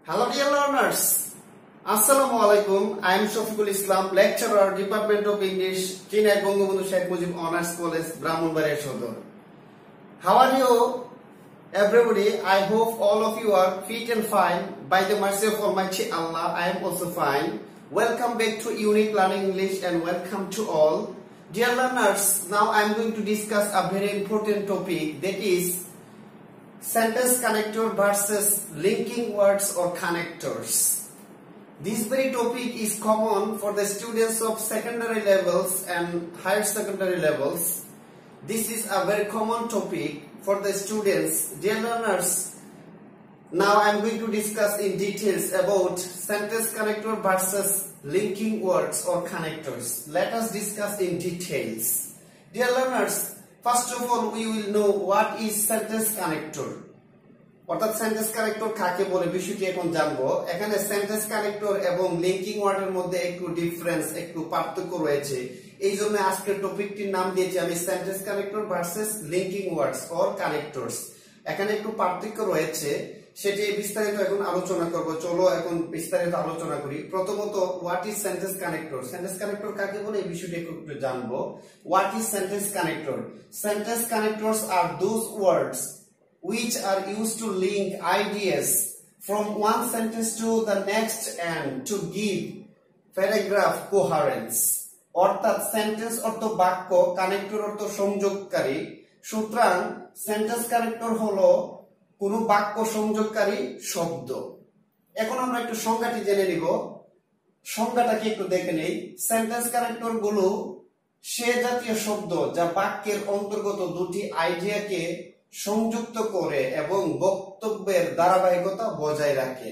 Hello dear learners, Assalamu alaikum. I am Shafiqul Islam, lecturer, Department of English, Chennai Bangabandhu Sheikh Mujib Honours College, Brahmanbaria Sodor. How are you everybody? I hope all of you are fit and fine. By the mercy of Almighty Allah, I am also fine. Welcome back to Unique Learning English and welcome to all. Dear learners, now I am going to discuss a very important topic, that is sentence connector versus linking words or connectors. This very topic is common for the students of secondary levels and higher secondary levels. This is a very common topic for the students. Dear learners, now I am going to discuss in details about sentence connector versus linking words or connectors. Let us discuss in details. Dear learners, first of all, we will know what is sentence connector. অর্থাৎ sentence connector কাকে বলে বিষয়টি এখন জানবো। এখানে sentence connector এবং linking ওয়ার্ডের মধ্যে একটু ডিফারেন্স, একটু পার্থক্য রয়েছে। এই জন্য আজকের টপিকটির নাম দিয়েছি আমি sentence connector versus linking words or connectors. এখানে একটু পার্থক্য রয়েছে, সেটি বিস্তারিত এখন আলোচনা করব। চলো এখন বিস্তারিত আলোচনা করি। প্রথমত, what is sentence connector? Sentence connector কাকে বলে এই বিষয়টি একটু জানবো। What is sentence connector? Sentence connectors are those words which are used to link ideas from one sentence to the next and to give paragraph coherence. অর্থাৎ sentence অর্থ বাক্য, connector অর্থ সংযোগকারী। সুতরাং সেন্টেন্স কানেক্টর হলো কোন বাক্য সংযোগকারী শব্দ। এখন আমরা একটু সংজ্ঞাটি জেনে নিব। সংজ্ঞাটাকে একটু দেখে নেই। সেন্টেন্স কানেক্টর গুলো সে জাতীয় শব্দ যা বাক্যের অন্তর্গত দুটি আইডিয়াকে সংযুক্ত করে এবং বক্তব্যের ধারাবাহিকতা বজায় রাখে।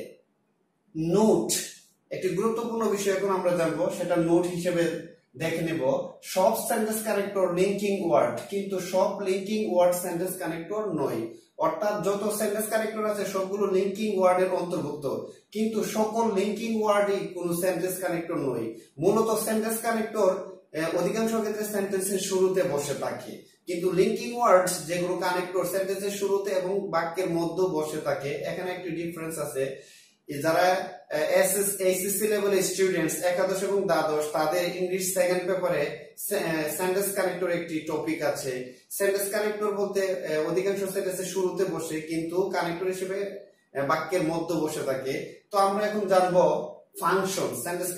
নোট একটি গুরুত্বপূর্ণ বিষয় এখন আমরা জানবো, সেটা নোট হিসেবে দেখে নেব। সব সেন্টেন্স কানেক্টর লিংকিং ওয়ার্ড, কিন্তু সব লিংকিং ওয়ার্ড সেন্টেন্স কানেক্টর নয়। অর্থাৎ যত সেন্টেন্স কানেক্টর আছে সবগুলো লিংকিং ওয়ার্ডের অন্তর্ভুক্ত, কিন্তু সকল লিংকিং ওয়ার্ডই কোনো সেন্টেন্স কানেক্টর নয়। মূলত সেন্টেন্স কানেক্টর অধিকাংশ ক্ষেত্রে সেন্টেন্সের শুরুতে বসে থাকে, কিন্তু লিংকিং ওয়ার্ডস যেগুলো কানেক্টর সেন্টেন্সের শুরুতে এবং বাক্যের মধ্যে বসে থাকে। এখানে একটি ডিফারেন্স আছে। যারা এইচএসসি লেভেলের স্টুডেন্টস একাদশ এবং দ্বাদশ, তাদের ইংলিশ সেকেন্ড পেপারে সেন্টেন্স কানেক্টর একটি টপিক আছে। সেন্টেন্স কানেক্টর বলতে অধিকাংশ সেন্টেন্সের শুরুতে বসে, কিন্তু কানেক্টর হিসেবে বাক্যের মধ্যে বসে থাকে। তো আমরা এখন জানবো ফাংশন। সেন্টেন্স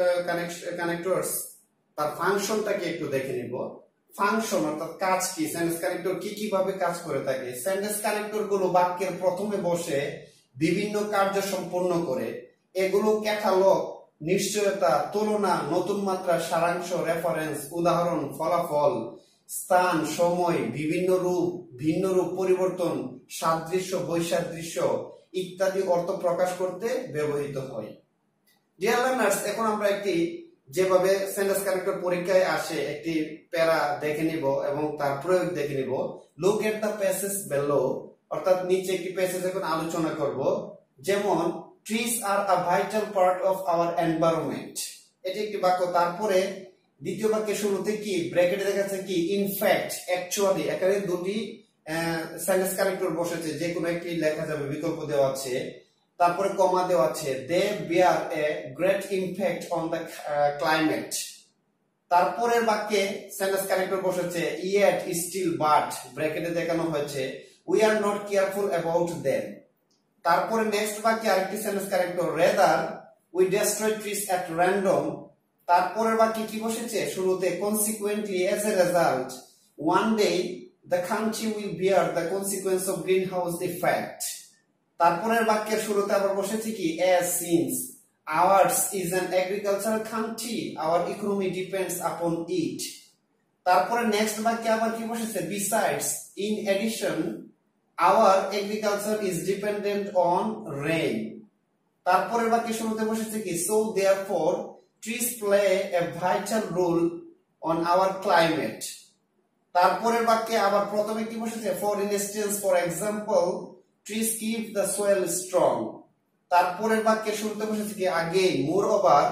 কানেক্টরস তার ফাংশনটাকে একটু দেখে নিব। ফাংশন অর্থাৎ কাজ কি, সেন্টেন্স কানেক্টর কি কিভাবে কাজ করে থাকে। সেন্টেন্স কানেক্টর গুলো বাক্যের প্রথমে বসে বিভিন্ন কার্য সম্পন্ন করে। এগুলো ক্যাটালগ, নিশ্চয়তা, তুলনা, নতুন মাত্রা, সারাংশ, রেফারেন্স, উদাহরণ, ফলাফল, স্থান, সময়, বিভিন্ন রূপ, ভিন্ন রূপ পরিবর্তন, সাদৃশ্য, বৈসাদৃশ্য ইত্যাদি অর্থ প্রকাশ করতে ব্যবহৃত হয়। ডিয়ার লার্নার্স, এখন আমরা একটি যেভাবে সেন্টেন্স কানেক্টর পরীক্ষায় আসে একটি প্যারা দেখে নিব এবং তার প্রয়োগ দেখে নিব। Look at the passage below, অর্থাৎ নিচে একটি প্যাসেজ এখন আলোচনা করব। যেমন trees are a vital part of our environment, এটি একটি বাক্য। তারপরে দ্বিতীয় বাক্যের শুরুতে কি ব্র্যাকেটে দেখাচ্ছে কি ইনফ্যাক্ট, অ্যাকচুয়ালি। এখানে দুটি সেন্টেন্স কানেক্টর বসেছে, যে কোনো একটি লেখা যাবে, বিকল্প দেওয়া আছে। তারপরে কমা দেওয়া আছে, they bear a great impact on the climate. তারপরের বাক্যে সেন্টেন্স কানেক্টর বসেছে ইয়েট, স্টিল, বাট, ব্র্যাকেটে দেখানো হয়েছে we are not careful about them. তারপরে নেক্সট বাক্যে আরেকটি sentence connector rather we destroy trees at random. তারপরের বাক্যে কি বসেছে শুরুতে consequently, as a result, one day the country will bear the consequence of green house effect. তারপরের বাক্যের শুরুতে আবার বসেছে কি as since ours is an agricultural country our economy depends upon it। তারপরে নেক্সট বাক্যে আবার কি বসেছে besides in addition our agriculture is dependent on rain। তারপরের বাক্যে শুরুতে বসেছে কি so therefore trees play a vital role on our climate। তারপরের বাক্যে আবার প্রথমে কি বসেছে for instance, for example, trees keep the soil strong। তারপরের বাক্যে শুরুতে বসেছে কি again, moreover,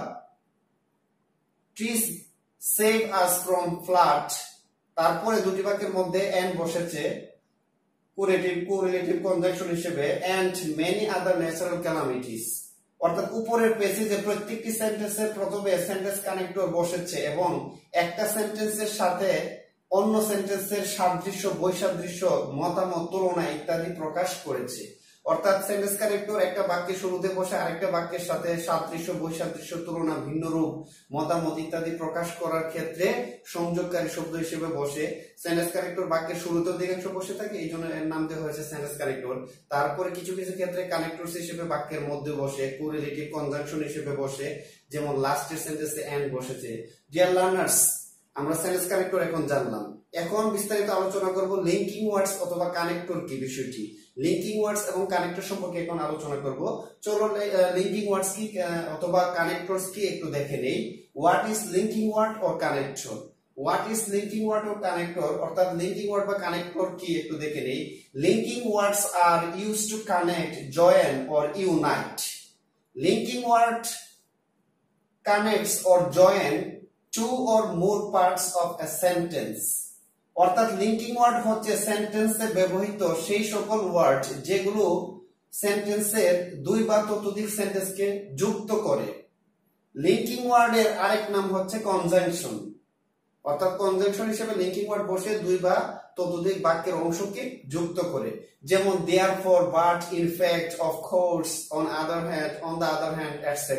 trees save us from flood। তারপরে দুটি বাক্যের মধ্যে and বসেছে কোরিলেটিভ কনজাংশন হিসেবে and many other natural calamities. অর্থাৎ উপরের পেজে প্রত্যেকটি সেন্টেন্সের প্রথমে সেন্টেন্স কানেক্টর বসেছে এবং একটা সেন্টেন্সের সাথে অন্য সেন্টেন্সের সাদৃশ্য, বৈসাদৃশ্য, মতামত, তুলনা ইত্যাদি প্রকাশ করেছে। অর্থাৎ সেন্টেন্স কানেক্টর একটা বাক্যের শুরুতে বসে আরেকটা বাক্যের সাথে সাদৃশ্য, বৈসাদৃশ্য, তুলনা, ভিন্ন রূপ, মতামত ইত্যাদি প্রকাশ করার ক্ষেত্রে সংযোগকারী শব্দ হিসেবে বসে। সেন্টেন্স কানেক্টর বাক্যের শুরুতে অধিকাংশ বসে থাকে, এই জন্য এর নাম দেওয়া হয়েছে সেন্টেন্স কানেক্টর। তারপরে কিছু কিছু ক্ষেত্রে কানেক্টরস হিসেবে বাক্যের মধ্যে বসে, কোরিলেটিভ কনজাংশন হিসেবে বসে, যেমন লাস্টের সেন্টেন্সে এন্ড বসেছে। ডিয়ার লার্নার্স, আমরা সেন্টেন্স কানেক্টর এখন জানলাম। এখন বিস্তারিত আলোচনা করব লিঙ্কিং ওয়ার্ডস অথবা কানেক্টর কি বিষয়টি। লিঙ্কিং ওয়ার্ডস এবং কানেক্টর সম্পর্কে এখন আলোচনা করব। চলো লিঙ্কিং ওয়ার্ডস কি অথবা কানেক্টরস কি একটু দেখে নেই। What is linking word or connector? What is linking word or connector, অর্থাৎ লিঙ্কিং ওয়ার্ড বা কানেক্টর কি একটু দেখে নেই। Linking words are used to connect, join or unite. Linking word connects or join two or more parts of a sentence. অর্থাৎ linking word হচ্ছে সেন্টেন্সে ব্যবহৃত সেই সকল ওয়ার্ড যেগুলো সেন্টেন্সের দুই বা ততোধিক সেন্টেন্সকে যুক্ত করে। লিঙ্কিং ওয়ার্ডের আরেক নাম হচ্ছে কনজাংশন। অর্থাৎ কনজাংশন হিসেবে লিঙ্কিং ওয়ার্ড বসে দুই বা ততোধিক বাক্যের অংশকে যুক্ত করে, যেমন therefore, but, in fact, of course, on the other hand, etc.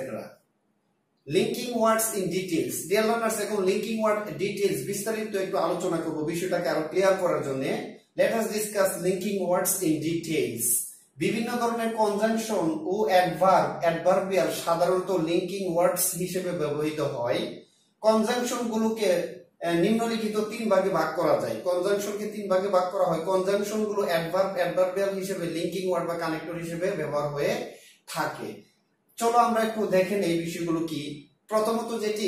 Linking words in details. Dear learners, এখন লিঙ্কিং ওয়ার্ড ডিটেইলস বিস্তারিত একটু আলোচনা করব বিষয়টাকে আরো ক্লিয়ার করার জন্য। Let us discuss linking words in details. বিভিন্ন ধরনের কনজাংশন ও অ্যাডভার্বিয়াল সাধারণত লিঙ্কিং ওয়ার্ডস হিসেবে ব্যবহৃত হয়। কনজাংশন গুলোকে নিম্নলিখিত তিন ভাগে ভাগ করা যায়। কনজাংশনকে তিন ভাগে ভাগ করা হয়। কনজাংশন গুলো অ্যাডভার্বিয়াল হিসেবে লিঙ্কিং ওয়ার্ড বা কানেক্টর হিসেবে ব্যবহার হয়ে থাকে। চলো আমরা একটু দেখেন এই বিষয়গুলো কি। প্রথমত যেটি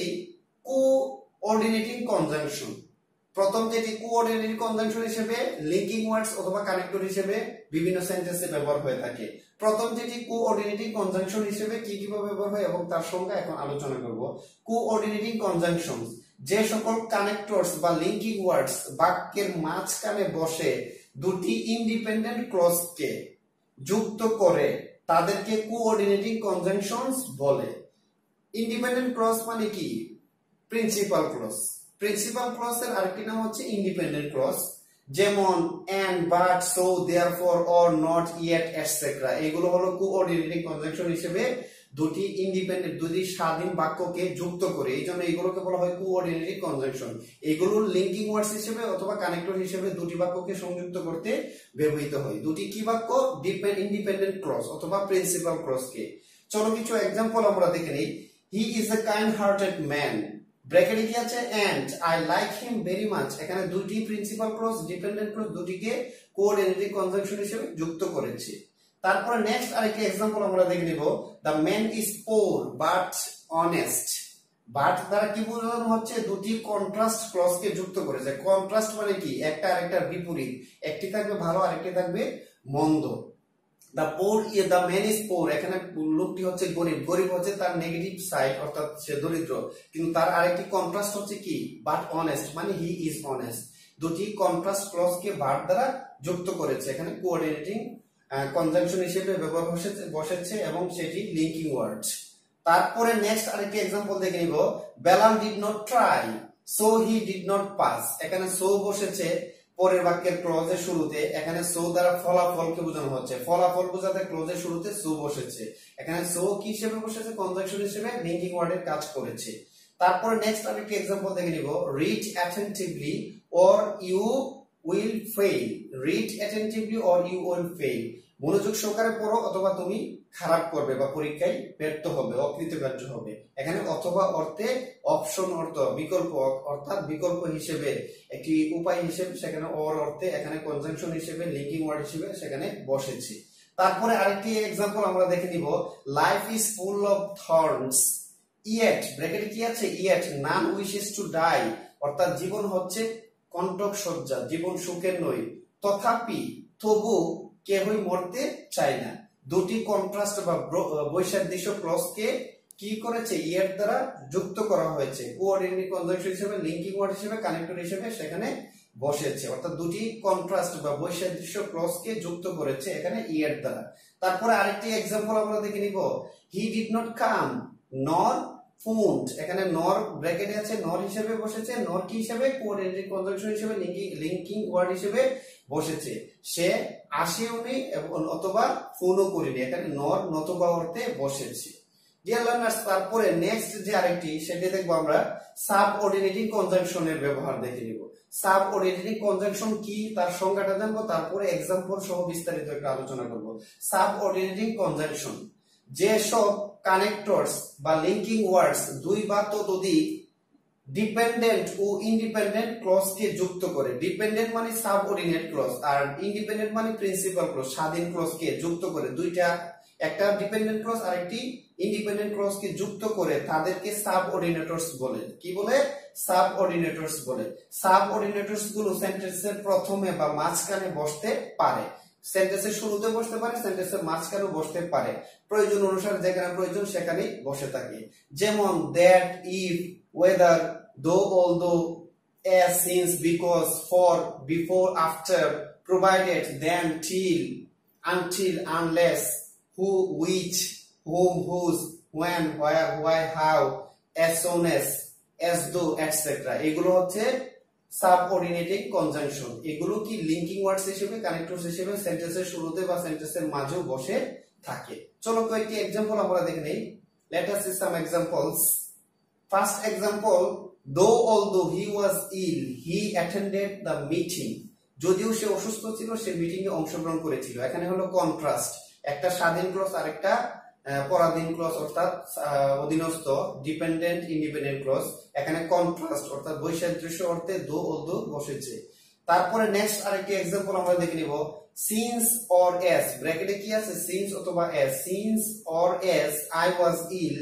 কোঅর্ডিনেটিং কনজাংশন। প্রথম যেটি কোঅর্ডিনেটিং কনজাংশন হিসেবে লিঙ্কিং ওয়ার্ডস অথবা কানেক্টর হিসেবে বিভিন্ন সেন্টেন্সে ব্যবহার হয়ে থাকে। প্রথম যেটি কোঅর্ডিনেটিং কনজাংশন হিসেবে কি কিভাবে ব্যবহার হয় এবং তার সংজ্ঞা এখন আলোচনা করব। কোঅর্ডিনেটিং কনজাংশন যে সকল কানেক্টরস বা লিঙ্কিং ওয়ার্ডস বাক্যের মাঝখানে বসে দুটি ইন্ডিপেন্ডেন্ট ক্লজকে যুক্ত করে তাদেরকে কোঅর্ডিনেটিং কনজাংশনস বলে। ইন্ডিপেন্ডেন্ট ক্লজ মানে কি? Principal clause. প্রিন্সিপাল ক্লজের আরেকটি নাম হচ্ছে ইন্ডিপেন্ডেন্ট ক্লজ, যেমন and, but, so, therefore, or, not, yet, etc. এগুলো হলো কোঅর্ডিনেটিং কনজাংশন হিসেবে দুটি স্বাধীন বাক্যকে যুক্ত করে, এই জন্য এগুলোকে বলা হয় কোঅর্ডিনেটিং কনজাংশন। এগুলো লিঙ্কিং ওয়ার্ডস হিসেবে অথবা কানেক্টর হিসেবে দুটি বাক্যকে সংযুক্ত করতে ব্যবহৃত হয়। দুটি কি বাক্য? ইন্ডিপেন্ডেন্ট ক্লজ অথবা প্রিন্সিপাল ক্লজকে। চলো কিছু এক্সাম্পল আমরা দেখে নিই। He is a kind hearted man, ব্র্যাকেটে কি আছে? and I like him very much। এখানে দুটি প্রিন্সিপাল ক্লজ, ডিপেন্ডেন্ট ক্লজ দুটিকে কোঅর্ডিনেটিং কনজাংশন হিসেবে যুক্ত করেছে। তারপরে নেক্সট আরেকটা এক্সাম্পল আমরা দেখে নিব। The man is poor but honest. But দ্বারা কি বোঝানো হচ্ছে? দুটি কন্ট্রাস্ট ক্লজকে যুক্ত করেছে। কন্ট্রাস্ট মানে কি? একটা আরেকটার বিপরীত, একটি থাকবে ভালো আরেকটি থাকবে মন্দ। দ্য ম্যান ইজ পোর, এখানে লোকটি হচ্ছে গরিব। গরিব হচ্ছে তার নেগেটিভ সাইড, অর্থাৎ সে দরিদ্র, কিন্তু তার আরেকটি কন্ট্রাস্ট হচ্ছে কি? বাট অনেস্ট মানে হি ইজ অনেস্ট। দুটি কন্ট্রাস্ট ক্লজকে বাট দ্বারা যুক্ত করেছে, এখানে কোঅর্ডিনেটিং কনজাংশন হিসেবে ব্যবহার বসেছে এবং সেটি লিঙ্কিং ওয়ার্ড। তারপরে নেক্সট আরেকটি এক্সাম্পল দেখে নিব। Belal did not try so he did not pass. এখানে সো বসেছে পরের বাক্যের ক্লজের শুরুতে। এখানে সো দ্বারা ফলাফলকে বোঝানো হচ্ছে, ফলাফল বোঝাতে ক্লজের শুরুতে সো বসেছে। এখানে সো কি হিসেবে বসেছে? কনজাংশন হিসেবে লিঙ্কিং ওয়ার্ডের কাজ করেছে। তারপরে নেক্সট আরেকটি এক্সাম্পল দেখে নিব। Read attentively or you will fail. Read attentively or you will fail, মনোযোগ সহকারে পড়ো অথবা তুমি খারাপ করবে বা পরীক্ষায় ব্যর্থ হবে, অকৃতকার্য হবে। এখানে অথবা অর্থে অপশন অর্থ বিকল্প, অর্থাৎ বিকল্প হিসেবে একটি উপায় হিসেবে সেখানে অর অর্থে এখানে কনজাংশন হিসেবে লিঙ্কিং ওয়ার্ড হিসেবে সেখানে বসেছে। তারপরে আরেকটি এক্সাম্পল আমরা দেখে নিব। Life is full of thorns yet, ব্র্যাকেটে কি আছে? Yet none wishes to die, অর্থাৎ জীবন হচ্ছে কণ্টক সজ্জা, জীবন সুখের নয়, তথাপি তবু কেহই মরতে চায় না। দুটি কন্ট্রাস্ট বা বৈসাদৃশ্য ক্লজকে কি করেছে? ইয়েট দ্বারা যুক্ত করা হয়েছে। কোঅর্ডিনেটিং কনজাংশন হিসেবে, লিঙ্কিং ওয়ার্ড হিসেবে, কানেক্টর হিসেবে সেখানে বসেছে, অর্থাৎ দুটি কন্ট্রাস্ট বা বৈসাদৃশ্য ক্লজকে যুক্ত করেছে এখানে ই এর দ্বারা। তারপরে আরেকটি एग्जांपल আমরা দেখে নিব, হি ডিড নট কাম নর ফুন্ড, এখানে নর ব্র্যাকেটে আছে, নর হিসেবে বসেছে, নর কি হিসেবে কোঅর্ডিনেটিং কনজাংশন হিসেবে লিংকিং ওয়ার্ড হিসেবে বসেছে, সে আসেওনি অথবা ফোনও করেনি, এখানে নর নতুবা অর্থে বসেছে। ডিয়ার লার্নার্স, তারপরে নেক্সট যে আরেকটি সেটা দেখবো আমরা সাবঅর্ডিনেটিং কনজাংশনের ব্যবহার দেখে নিব। সাবঅর্ডিনেটিং কনজাংশন কি তার সংজ্ঞাটা জানবো, তারপরে एग्जांपल সহ বিস্তারিত একটা আলোচনা করব। সাবঅর্ডিনেটিং কনজাংশন যে সব কানেক্টরস বা লিংকিং ওয়ার্ডস দুই বা ততোধিক ডিপেন্ডেন্ট ও ইন্ডিপেন্ডেন্ট ক্লজ কে যুক্ত করে, ডিপেন্ডেন্ট মানে সাবঅর্ডিনেট ক্লজ আর ইন্ডিপেন্ডেন্ট মানে প্রিন্সিপাল ক্লজ, স্বাধীন ক্লজ কে যুক্ত করে, দুইটা একটা ডিপেন্ডেন্ট ক্লজ আর একটি ইন্ডিপেন্ডেন্ট ক্লজ কে যুক্ত করে তাদেরকে সাবঅর্ডিনেটরস বলে। কি বলে? সাবঅর্ডিনেটরস বলে। সাবঅর্ডিনেটরস গুলো সেন্টেন্সের প্রথমে বা মাঝখানে বসতে পারে, সেন্টেন্সের শুরুতে বসতে পারে, সেন্টেন্সের মাঝখানেও বসতে পারে, প্রয়োজন অনুসারে যেখানে প্রয়োজন সেখানেই বসে থাকে। যেমন that, if, whether, though, although, as, since, because, for, before, after, provided, then, till, until, unless, who, which, whom, whose, when, where, why, how, as soon as though, etc. এগুলো হচ্ছে সাবঅর্ডিনেটিং কনজাংশন। এগুলো কি linking ওয়ার্ডস হিসেবে, connectors হিসেবে সেন্টেন্সের শুরুতে বা সেন্টেন্সের মাঝেও বসে থাকে। চলো কয়েকটি एग्जांपल আমরা দেখে নেই। Let us see some examples. First example, though although he was ill, he attended the meeting. যদিও সে অসুস্থ ছিল সে মিটিং এ অংশগ্রহণ করেছিল। এখানে হলো কন্ট্রাস্ট, একটা স্বাধীন ক্লজ আর একটা পরাধীন ক্লজ অর্থাৎ অধীনস্থ, ডিপেন্ডেন্ট ইন্ডিপেন্ডেন্ট ক্লজ। এখানে কন্ট্রাস্ট অর্থাৎ বৈসাদৃশ্য অর্থে দো অলদো বসেছে। তারপরে নেক্সট আরেকটি एग्जांपल আমরা দেখে নিব, সিন্স অর এস, ব্র্যাকেটে কি আছে সিন্স অথবা as, since or as I was ill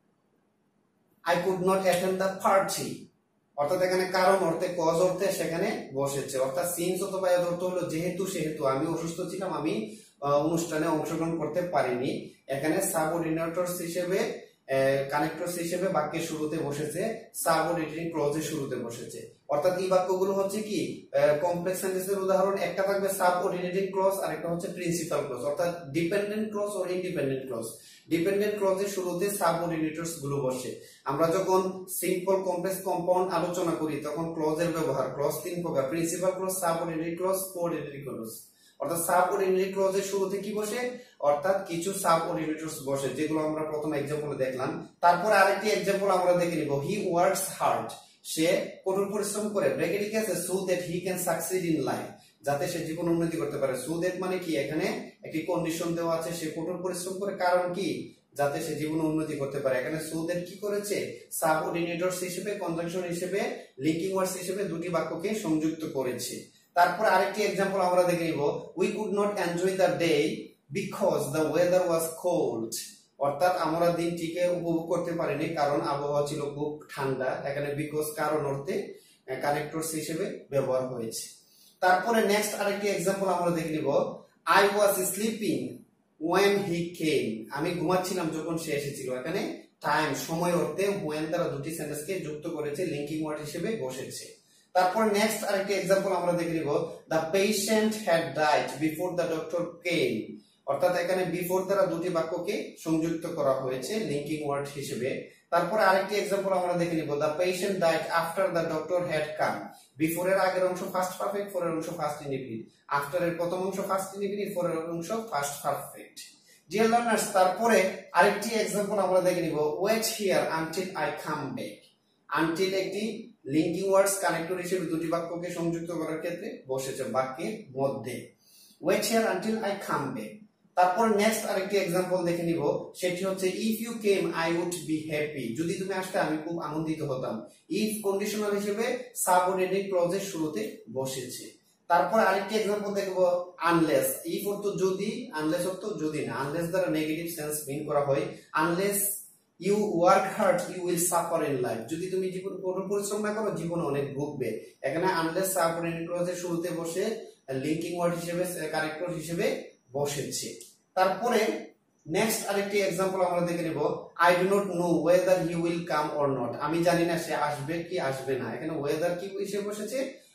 I could not attend the party, অর্থাৎ এখানে কারণ অর্থে কজ অর্থে সেখানে বসেছে, অর্থাৎ সিন্স অথবা এর অর্থ হলো যেহেতু সেহেতু, আমি অসুস্থ ছিলাম আমি অনুষ্ঠানে অংশগ্রহণ করতে পারিনি। এখানে সাবঅর্ডিনেটরস হিসেবে কানেক্টরস হিসেবে বাক্যের শুরুতে বসেছে, সাবঅর্ডিনেটিং ক্লজের শুরুতে বসেছে। অর্থাৎ এই বাক্যগুলো হচ্ছে কি কমপ্লেক্স সেন্টেন্সের উদাহরণ, একটা থাকবে সাবঅর্ডিনেটিং ক্লজ আর একটা হচ্ছে প্রিন্সিপাল ক্লজ, অর্থাৎ ডিপেন্ডেন্ট ক্লজ ও ইন্ডিপেন্ডেন্ট ক্লজ। ডিপেন্ডেন্ট ক্লজের শুরুতে সাবঅর্ডিনেটরস গুলো বসে। আমরা যখন সিম্পল কমপ্লেক্স কম্পাউন্ড আলোচনা করি তখন ক্লজের ব্যবহার, ক্লজ তিন প্রকার, principal clause, subordinating clause, coordinating clause. অর্থাৎ সাবঅর্ডিনেটিং ক্লজের শুরুতে কি বসে, অর্থাৎ কিছু সাবঅর্ডিনেটরস বসে, যেগুলো আমরা প্রথম एग्जांपले দেখলাম। তারপর আরেকটি एग्जांपल আমরা দেখে নিব, হি ওয়ার্কস হার্ড, সে কঠোর পরিশ্রম করে, ব্র্যাকেটে কি আছে so that he can succeed in life, যাতে সে জীবনে উন্নতি করতে পারে। সো দ্যাট মানে কি এখানে একটি কন্ডিশন দেওয়া আছে, সে কঠোর পরিশ্রম করে, কারণ কি যাতে সে জীবনে উন্নতি করতে পারে। এখানে সো দ্যাট কি করেছে, সাবঅর্ডিনেটরস হিসেবে, কনজাংশন হিসেবে, লিংকিং ওয়ার্ডস হিসেবে দুটি বাক্যকে সংযুক্ত করেছে। তারপর আরেকটি एग्जांपल আমরা দেখে নিব, we could not enjoy the day because the weather was cold, অর্থাৎ আমরা দিনটিকে উপভোগ করতে পারিনি কারণ আবহাওয়া ছিল খুব ঠান্ডা। এখানে বিকজ কারণ অর্থে কানেক্টরস হিসেবে ব্যবহার হয়েছে। তারপরে নেক্সট আরেকটি एग्जांपल আমরা দেখে নিব, I was sleeping when he came, আমি ঘুমাচ্ছিলাম যখন সে এসেছিল। এখানে টাইম সময় অর্থে when দ্বারা দুটি সেন্টেন্সকে যুক্ত করেছে, লিংকিং ওয়ার্ড হিসেবে বসেছে। তারপর নেক্সট আরেকটি एग्जांपल আমরা দেখে নিব, the patient had died before the doctor came, অর্থাৎ এখানে বিফোর দ্বারা দুটি বাক্যকে সংযুক্ত করা হয়েছে লিংকিং ওয়ার্ড হিসেবে। তারপর আরেকটি एग्जांपल আমরা দেখে নিব, the patient died after the doctor had come, before এর আগের অংশ ফার্স্ট পারফেক্ট, ফর এর অংশ ফার্স্ট ইনডিফিনিট, আফটার এর প্রথম অংশ ফার্স্ট ইনডিফিনিট, ফর এর অংশ ফার্স্ট পারফেক্ট। ডিয়ার লার্নার্স, তারপরে আরেকটি एग्जांपल আমরা দেখে নিব, wait here until I come back, until একটি লিংকিং ওয়ার্ডস কানেক্টর হিসেবে দুটি বাক্যকে সংযুক্ত করার ক্ষেত্রে বসেছে বাক্যের মধ্যে, wait here until I come back। তারপর নেক্সট আরেকটি एग्जांपल দেখে নিব, সেটি হচ্ছে if you came I would be happy, যদি তুমি আসতে আমি খুব আনন্দিত হতাম। if কন্ডিশনাল হিসেবে সাবঅর্ডিনেটিং ক্লজের শুরুতে বসেছে। তারপর আরেকটি एग्जांपल দেখব, unless, if অর্থ যদি, unless অর্থ যদি না, unless দ্বারা নেগেটিভ সেন্স মিন করা হয়, unless you work hard you will suffer in life, যদি তুমি জীবনে কঠোর পরিশ্রম না করো জীবনে অনেক ভুগবে। এখানে unless সাবঅর্ডিনেটিং ক্লজের শুরুতে বসে লিংকিং ওয়ার্ড হিসেবে, কানেক্টর হিসেবে বসেছে। তারপরে নেক্সট আরেকটি एग्जांपल আমরা দেখে নেব, I do not know whether he will come or not, আমি জানি না সে আসবে কি আসবে না। এখানে ওয়েদার কি হিসেবে বসেছে,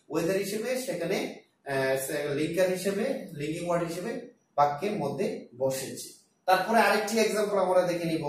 ওয়েদার হিসেবে সেখানে লিঙ্কার হিসেবে লিঙ্কিং ওয়ার্ড হিসেবে বাক্যের মধ্যে বসেছে। তারপরে আরেকটি एग्जांपल আমরা দেখে নিব,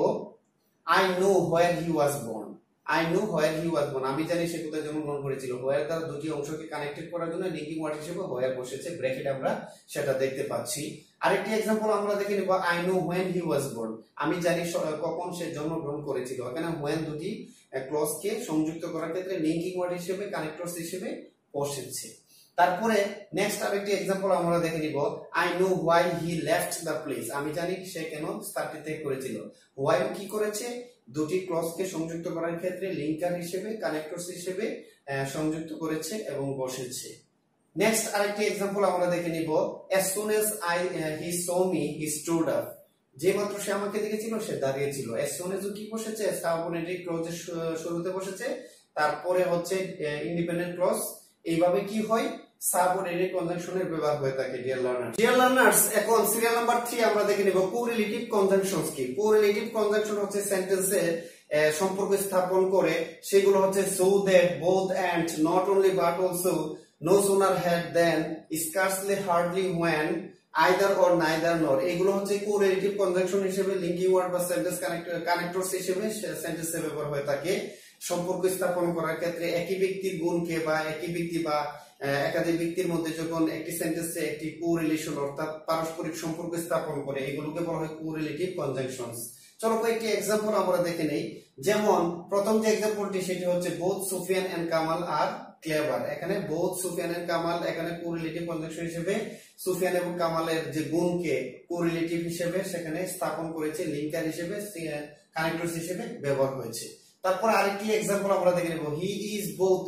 I know where he was born। I know where he was born, আমি জানি সে কোথায় জন্মগ্রহণ করেছিল। where দ্বারা দুটি অংশকে কানেক্টেড করার জন্য লিঙ্কিং ওয়ার্ড হিসেবে where বসেছে, ব্র্যাকেট আমরা সেটা দেখতে পাচ্ছি। আরেকটি एग्जांपल আমরা দেখে নিব, I know when he was born, আমি জানি কখন সে জন্মগ্রহণ করেছিল। এখানে when দুটি ক্লজ কে সংযুক্ত করার ক্ষেত্রে লিঙ্কিং ওয়ার্ড হিসেবে কানেক্টরস হিসেবে বসেছে। তারপরে নেক্সট আরেকটি एग्जांपल আমরা দেখে নিব, I know why he left the place, আমি জানি সে কেন স্থানটি ত্যাগ করেছিল। why কি করেছে, দুটি ক্লজ কে সংযুক্ত করার ক্ষেত্রে লিঙ্কার হিসেবে কানেক্টরস হিসেবে সংযুক্ত করেছে এবং বসেছে। নেক্সট আরেকটি एग्जांपल আমরা দেখে নিব, as soon as he saw me he stood up, যে মাত্র সে আমাকে দেখেছিল সে দাঁড়িয়েছিল। as soon as কি বসেছে, সাবঅর্ডিনেট ক্লজের শুরুতে বসেছে, তারপরে হচ্ছে ইন্ডিপেন্ডেন্ট ক্লজ। এইভাবে কি হয়, সাবঅর্ডিনেট কনজাংশনের ব্যবহার হয়ে থাকে। ডিয়ার লার্নার্স, এখন সিরিয়াল নাম্বার 3 আমরা দেখে নিব কোরিলেটিভ কনজাংশনস কি। কোরিলেটিভ কনজাংশন হচ্ছে সেন্টেন্সে সম্পর্ক স্থাপন করে, সেগুলো হচ্ছে so that, both and, not only but also, no sooner had than, scarcely, hardly, when, either or neither nor। এগুলো হচ্ছে কোরিলেটিভ কনজাংশন হিসেবে লিঙ্কিং ওয়ার্ড বা সেন্টেন্স কানেক্টরস হিসেবে সেন্টেন্সে ব্যবহার হয়ে থাকে। সম্পর্ক স্থাপন করার ক্ষেত্রে একই ব্যক্তির গুণকে বা একই ব্যক্তি বা একাধিক ব্যক্তির মধ্যে যখন একটি সেন্টেন্সে একটি কোরিলেশন অর্থাৎ পারস্পরিক সম্পর্ক স্থাপন করে, এগুলোকে বলা হয় কোরিলেটিভ কনজাংশনস। চলো কয়েকটি एग्जांपल আমরা দেখে নেই। যেমন প্রথম যে एग्जांपलটি সেটি হচ্ছে both Sufyan and Kamal are clever। এখানে both Sufyan and Kamal এখানে কোরিলেটিভ কনজাংশন হিসেবে সুফিয়ান এবং কামালের যে গুণকে কোরিলেটিভ হিসেবে সেখানে স্থাপন করেছে, লিঙ্কার হিসেবে কানেক্টরস হিসেবে ব্যবহার হয়েছে। তারপর আরেকটি एग्जांपल আমরা দেখে নেব, he is both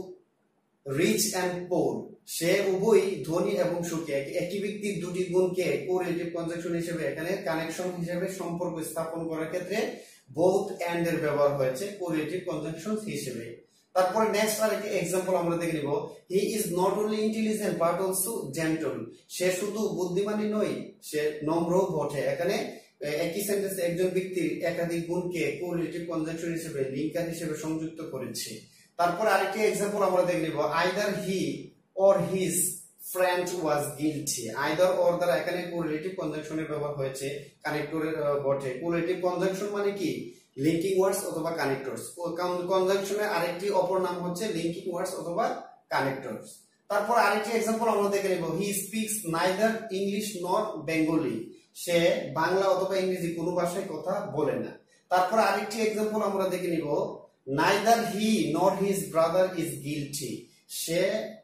rich and poor, সে উভয়ই ধনী এবং সুখী। একই ব্যক্তির দুটি গুণকে কোরিলেটিভ কনজাংশন হিসেবে এখানে কানেকশন হিসেবে সম্পর্ক স্থাপন করার ক্ষেত্রে both and এর ব্যবহার হয়েছে কোরিলেটিভ কনজাংশন হিসেবে। তারপর নেক্সট আরেকটি एग्जांपल আমরা দেখে নিব, he is not only intelligent but also gentle, সে শুধু বুদ্ধিমানই নয়, সে নম্রও বটে। এখানে একই সেন্টেন্সে একজন ব্যক্তির একাধিক গুণকে কোরিলেটিভ কনজাংশন হিসেবে লিঙ্কার হিসেবে সংযুক্ত করেছে। তারপর আরেকটি एग्जांपल আমরা দেখে নিব, either he or his friend was guilty। either or দ্বারা এখানে কোরিলেটিভ কনজাংশনের ব্যবহার হয়েছে, কানেক্টরের বটে। কোরিলেটিভ কনজাংশন মানে কি, লিঙ্কিং ওয়ার্ডস অথবা কানেক্টরস। কনজাংশনের আরেকটি অপর নাম হচ্ছে লিঙ্কিং ওয়ার্ডস অথবা কানেক্টরস। তারপর আরেকটি एग्जांपल আমরা দেখে নিব, he speaks neither English nor Bengali, সে বাংলা অথবা ইংরেজি কোনো ভাষায় কথা বলে না। তারপর আরেকটি एग्जांपल আমরা দেখে নিব, neither he nor his brother is guilty, সে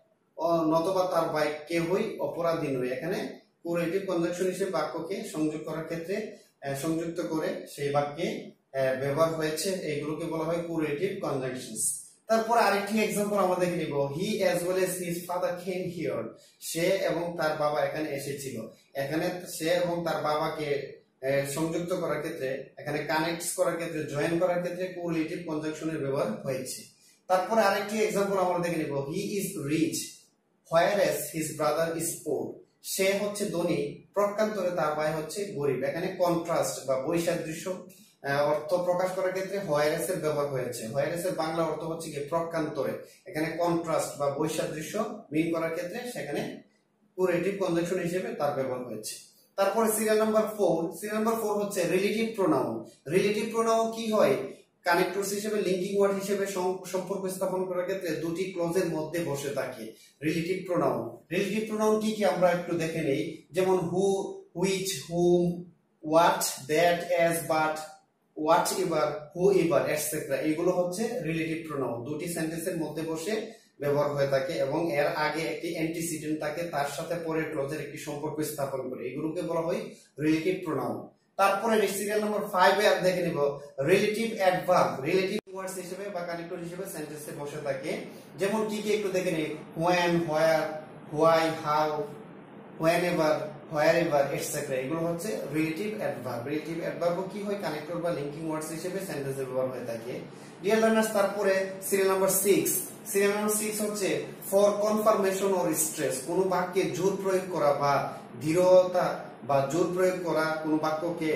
নতবা তার ভাই কেউই অপরাধী নয়। এখানে কোরিলেটিভ কনজাংশন হিসেবে বাক্যকে সংযোগ করার ক্ষেত্রে সংযুক্ত করে সেই বাক্যে ব্যবহার হয়েছে, এইগুলোকে বলা হয় কোরিলেটিভ কনজাংশনস। তারপর আরেকটি एग्जांपल আমরা দেখে নিব, he as well as his father came here, সে এবং তার বাবা এখানে এসেছিল। এখানে সে এবং তার বাবাকে সংযুক্ত করার ক্ষেত্রে, এখানে কানেক্টস করার ক্ষেত্রে, জয়েন করার ক্ষেত্রে কোরিলেটিভ কনজাংশনের ব্যবহার হয়েছে। তারপর আরেকটি एग्जांपल আমরা দেখে নিব, he is rich whereas his brother is poor, সে হচ্ছে ধনী প্রকান্তরে তার ভাই হচ্ছে গরিব। এখানে কন্ট্রাস্ট বা বৈসাদৃশ্য অর্থ প্রকাশ করার ক্ষেত্রে whereas এর ব্যবহার হয়েছে। whereas এর বাংলা অর্থ হচ্ছে কি প্রকান্তরে, এখানে কন্ট্রাস্ট বা বৈসাদৃশ্য মিন করার ক্ষেত্রে সেখানে কোরিলেটিভ কনজাংশন হিসেবে তার ব্যবহার হয়েছে। তারপরে সিরিয়াল নাম্বার 4, সিরিয়াল নাম্বার 4 হচ্ছে রিলেটিভ প্রোনাউন। রিলেটিভ প্রোনাউন কি হয়, কানেক্টরস হিসেবে লিঙ্কিং ওয়ার্ড হিসেবে সম্পর্ক স্থাপন করার ক্ষেত্রে দুটি ক্লজের মধ্যে বসে থাকে রিলেটিভ প্রোনাউন। রিলেটিভ প্রোনাউন কি কি আমরা একটু দেখে নেই। যেমন who, which, whom, what, that, as, but, whatever, whoever etcetera, এগুলো হচ্ছে রিলেটিভ প্রোনাউন। দুটি সেন্টেন্সের মধ্যে বসে ব্যবহার হয়ে থাকে এবং এর আগে একটি অ্যান্টিসিডেন্ট থাকে, তার সাথে পরে ক্লজের একটি সম্পর্ক স্থাপন করে, এগুলোকে বলা হয় রিলেটিভ প্রোনাউন। তারপরে সিরিয়াল নাম্বার 5 এ দেখে নিব রিলেটিভ অ্যাডভার্ব। রিলেটিভ ওয়ার্ডস হিসেবে বা কানেক্টর হিসেবে সেন্টেন্সে বসে থাকে। যেমন কি কি একটু দেখে নিই, when, where, why, how, whenever, wherever etcetera, এগুলো হচ্ছে রিলেটিভ অ্যাডভার্ব। রিলেটিভ অ্যাডভার্ব কি হয়, কানেক্টর বা লিঙ্কিং ওয়ার্ডস হিসেবে সেন্টেন্সে ব্যবহার হয়ে থাকে। ডিয়ার লার্নার্স, তারপরে সিরিয়াল নাম্বার 6, সিরিয়াল নাম্বার 6 হচ্ছে ফর কনফার্মেশন অর স্ট্রেস। কোন বাক্যে জোর প্রয়োগ করা বা দৃঢ়তা বা জোর প্রয়োগ করা, কোন বাক্যকে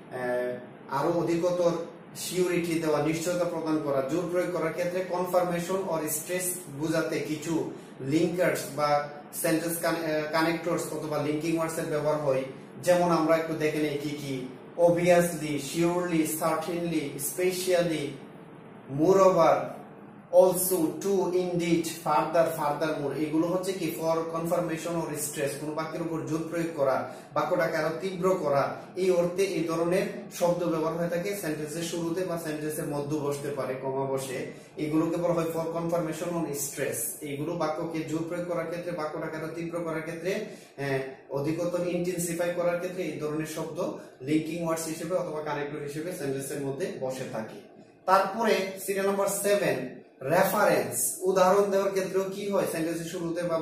আরো অধিকতর সিউরিটি দেওয়া, নিশ্চয়তা প্রদান করা, জোর প্রয়োগ করার ক্ষেত্রে কনফার্মেশন অর স্ট্রেস বোঝাতে কিছু লিঙ্কার্স বা সেন্টেন্স কানেক্টরস অথবা লিঙ্কিং ওয়ার্ডস এর ব্যবহার হয়। যেমন আমরা একটু দেখে নেই কি কি। obviously, surely, certainly, spatially, moreover, also, to, indeed, further, furthermore, এগুলো হচ্ছে কি ফর কনফার্মেশন অর স্ট্রেস, কোন বাক্যের উপর জোর প্রয়োগ করা, বাক্যটাকে আরো তীব্র করা, এই অর্থে এই ধরনের শব্দ ব্যবহার হয়ে থাকে সেন্টেন্সের শুরুতে বা সেন্টেন্সের মধ্যে বসতে পারে, কমা বসে। এগুলোকে বলা হয় ফর কনফার্মেশন অর স্ট্রেস। এইগুলো বাক্যকে জোর প্রয়োগ করার ক্ষেত্রে, বাক্যটাকে আরো তীব্র করার ক্ষেত্রে, অধিকতর ইন্টেন্সিফাই করার ক্ষেত্রে এই ধরনের শব্দ লিঙ্কিং ওয়ার্ডস হিসেবে অথবা কানেক্টর হিসেবে সেন্টেন্সের মধ্যে বসে থাকে। তারপরে সিরিয়াল নাম্বার 7, রেফারেন্স। উদাহরণ দেওয়ার ক্ষেত্রেও কি হয়, সেন্টেন্সের শুরুতে বা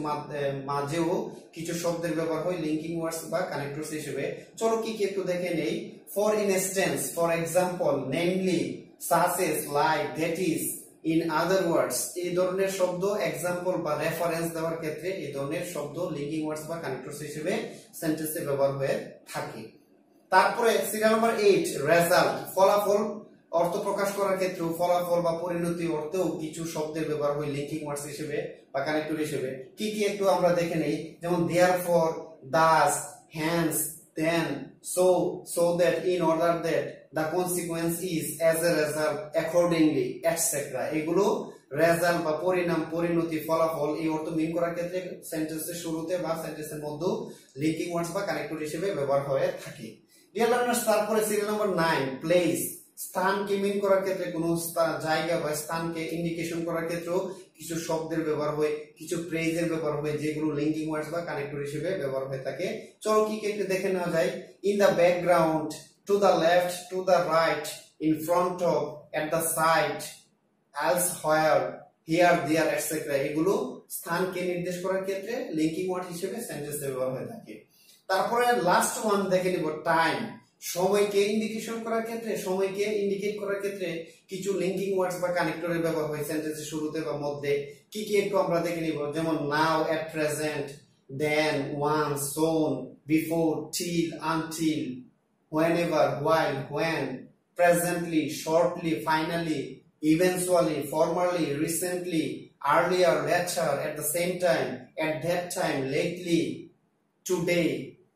মাঝেও কিছু শব্দের ব্যবহার হয় লিঙ্কিং ওয়ার্ডস বা কানেক্টরস হিসেবে। চলো কি কি একটু দেখে নেই। For instance, for example, namely, such as, like, that is, in other words, এই ধরনের শব্দ এক্সাম্পল বা রেফারেন্স দেওয়ার ক্ষেত্রে এই ধরনের শব্দ লিঙ্কিং ওয়ার্ডস বা কানেক্টরস হিসেবে সেন্টেন্সে ব্যবহার হয়ে থাকে। তারপরে সিরিয়াল নাম্বার 8, রেজাল্ট। ফলাফল অর্থ প্রকাশ করার ক্ষেত্রে ফলাফল বা পরিণতি অর্থেও কিছু শব্দের ব্যবহার হয় লিঙ্কিং ওয়ার্ডস হিসেবে বা কানেক্টর হিসেবে। কি কি একটু আমরা দেখে নেই। যেমন therefore, thus, hence, then, so that, in order that, the consequence is, as a result, accordingly, etc. এগুলো রেজাল্ট বা পরিণাম, পরিণতি, ফলাফল এই অর্থ মিন করার ক্ষেত্রে সেন্টেন্সের শুরুতে বা সেন্টেন্সের মধ্যে লিঙ্কিং ওয়ার্ডস বা কানেক্টর হিসেবে ব্যবহার হয়ে থাকে। ডিয়ার লার্নার্স, তারপরে সিরিয়াল নাম্বার 9, প্লেস। স্থানকে মিন করার ক্ষেত্রে, কোন জায়গা বা স্থানকে ইন্ডিকেশন করার ক্ষেত্রেও কিছু শব্দের ব্যবহার হয়, কিছু ফ্রেজের ব্যবহার হয়, যেগুলো লিঙ্কিং ওয়ার্ডস বা কানেক্টর হিসেবে ব্যবহার হয়ে থাকে। চলো কি একটু দেখে নেওয়া যায়। In the background, to the left, to the right, in front of, at the side, elsewhere, here, there, etcetera, এগুলো স্থানকে নির্দেশ করার ক্ষেত্রে লিঙ্কিং ওয়ার্ড হিসেবে সেন্টেন্সে ব্যবহার হয়ে থাকে। তারপরে লাস্ট ওয়ান দেখে নিব, টাইম। সময়কে ইন্ডিকেশন করার ক্ষেত্রে, সময়কে ইন্ডিকেট করার ক্ষেত্রে কিছু লিঙ্কিং ওয়ার্ডস বা কানেক্টরের ব্যবহার হয় সেন্টেন্সের শুরুতে বা মধ্যে। কি কি একটু আমরা দেখে নিব। যেমন now, at present, then, once, soon, before, till, until, whenever, while, when, presently, shortly, finally, eventually, formerly, recently, earlier, later, at the same time, at that time, lately, today,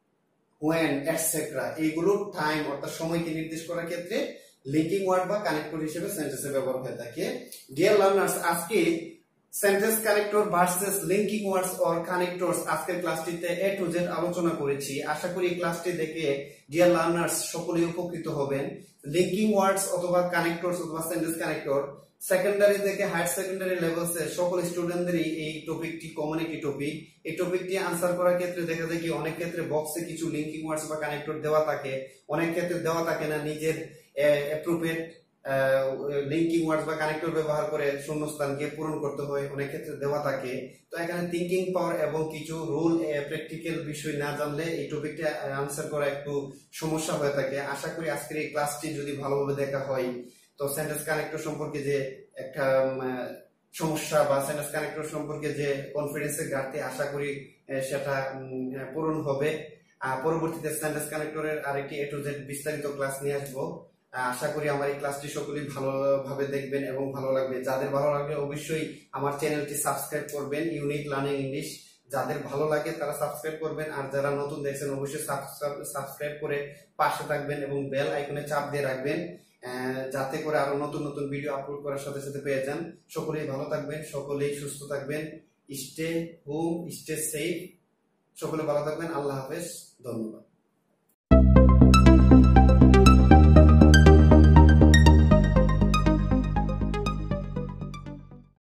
when, etc. এইগুলো time অর্থাৎ সময়কে নির্দেশ করার ক্ষেত্রে linking word বা connector হিসেবে সেন্টেন্সে ব্যবহার হয়ে থাকে। ডিয়ার লার্নার্স, আজকে sentence connector versus linking words or connectors আজকের ক্লাসটিতে এ টু জেড আলোচনা করেছি। আশা করি ক্লাসটি দেখে ডিয়ার লার্নার্স সকলেই উপকৃত হবেন। লিঙ্কিং ওয়ার্ডস অথবা কানেক্টরস অথবা সেন্টেন্স কানেক্টর সেকেন্ডারি থেকে হায়ার সেকেন্ডারি লেভেলসে সকল স্টুডেন্টদেরই এই টপিকটি কমন একটি টপিক। এই টপিকটি আনসার করার ক্ষেত্রে দেখা যায় কি অনেক ক্ষেত্রে বক্সে কিছু লিঙ্কিং ওয়ার্ডস বা কানেক্টর দেওয়া থাকে, অনেক ক্ষেত্রে দেওয়া থাকে না, নিজের অ্যাপ্রোপ্রিয়েট লিঙ্কিং ওয়ার্ডস বা কানেক্টর ব্যবহার করে শূন্যস্থানকে পূরণ করতে হয়, অনেক ক্ষেত্রে দেওয়া থাকে। তো এখানে থিঙ্কিং পাওয়ার এবং কিছু রুল প্র্যাকটিক্যাল বিষয় না জানলে এই টপিকটা আনসার করা একটু সমস্যা হয়ে থাকে। আশা করি আজকের এই ক্লাসটি যদি ভালোভাবে দেখা হয় তো সেন্টেন্স কানেক্টর সম্পর্কে যে একটা সমস্যা বা সেন্টেন্স কানেক্টর সম্পর্কে যে কনফিডেন্সের ঘাটতি আশা করি সেটা পূরণ হবে। পরবর্তীতে সেন্টেন্স কানেক্টরের আরেকটি এ টু জেড বিস্তারিত ক্লাস নিয়ে আসবো। আশা করি আমার এই ক্লাসটি সকলেই ভালোভাবে দেখবেন এবং ভালো লাগবে। যাদের ভালো লাগবে অবশ্যই আমার চ্যানেলটি সাবস্ক্রাইব করবেন, ইউনিক লার্নিং ইংলিশ। যাদের ভালো লাগে তারা সাবস্ক্রাইব করবেন, আর যারা নতুন দেখছেন অবশ্যই সাবস্ক্রাইব করে পাশে থাকবেন এবং বেল আইকনে চাপ দিয়ে রাখবেন, যাতে করে আরো নতুন নতুন ভিডিও আপলোড করার সাথে সাথে পেয়ে যান। সকলেই ভালো থাকবেন, সকলেই সুস্থ থাকবেন। Stay home, stay safe. সকলে ভালো থাকবেন। আল্লাহ হাফেজ, ধন্যবাদ।